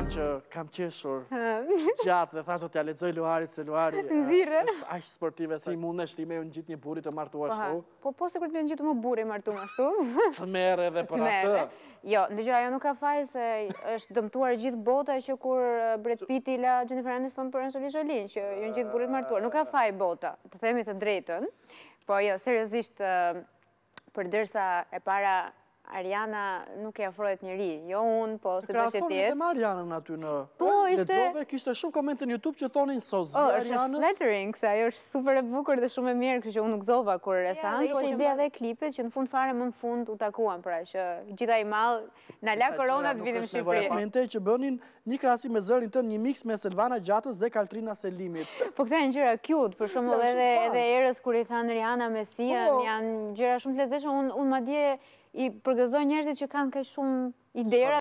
Arianën që kam qeshur gjatë dhe thashtë t'ja lexoj Luarit se Luari është aq sportive si mundesh ti me ngjit një burri të martuar ashtu. Po se kur të ngjitur më burri martuar ashtu. Të merr edhe për atë. Jo, ndëgjoj, ajo nuk ka faj se është dëmtuar gjithë bota që kur Brad Pitt i la Jennifer Aniston për Angelina Jolie, që ju ngjit burrit martuar. Nuk ka faj bota, të themi të drejtën. Po jo, seriozisht, përderisa e para Ariana nuk e afrohet njëri, jo unë, po se do që tjetë. Krasoni me Arianën aty në lexove, kishte shumë komente në YouTube që thonin sozi Arianën. Është flattering, se ajo është super e bukur dhe shumë e mirë, kështu që unë nuk zova kur e thanë, po ishte ideja dhe klipit që në fund fare më në fund u takuan, pra që gjitha i mallë, na la korona të vidim në Shqipëri. Komente që bënin një krahasim me zërin tënë, një mix me Selvana Gjatës dhe Kaltrina Selimit. Po këta janë gjëra cute, për shembull edhe erës kur i thanë Rihanna Mesia, janë gjëra shumë të lezetshme, unë madje i përgëzoj njerëzit që kanë kaq shumë idera